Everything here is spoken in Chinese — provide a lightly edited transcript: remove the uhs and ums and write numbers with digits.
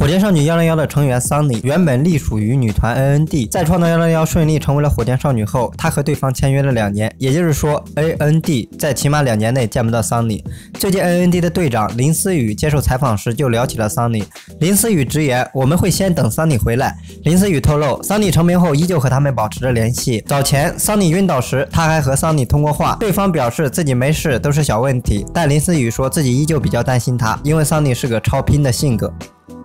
火箭少女101的成员桑尼原本隶属于女团 AND， 在创造101顺利成为了火箭少女后，她和对方签约了2年，也就是说 AND 在起码2年内见不到桑尼。最近 AND 的队长林思雨接受采访时就聊起了桑尼，林思雨直言我们会先等桑尼回来。林思雨透露，桑尼成名后依旧和他们保持着联系。早前桑尼晕倒时，他还和桑尼通过话，对方表示自己没事，都是小问题，但林思雨说自己依旧比较担心他，因为桑尼是个超拼的性格。